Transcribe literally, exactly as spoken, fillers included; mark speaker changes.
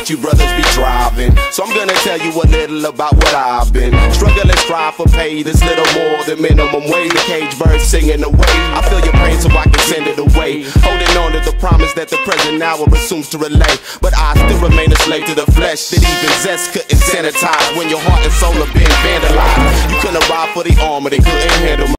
Speaker 1: what you brothers be driving. So I'm gonna tell you a little about what I've been struggling, strive for pay that's little more than minimum wage. The cage bird singing away. I feel your pain so I can send it away. Holding on to the promise that the present hour assumes to relay. But I still remain a slave to the flesh that even zest couldn't sanitize when your heart and soul are being vandalized. You couldn't ride for the armor, they couldn't handle my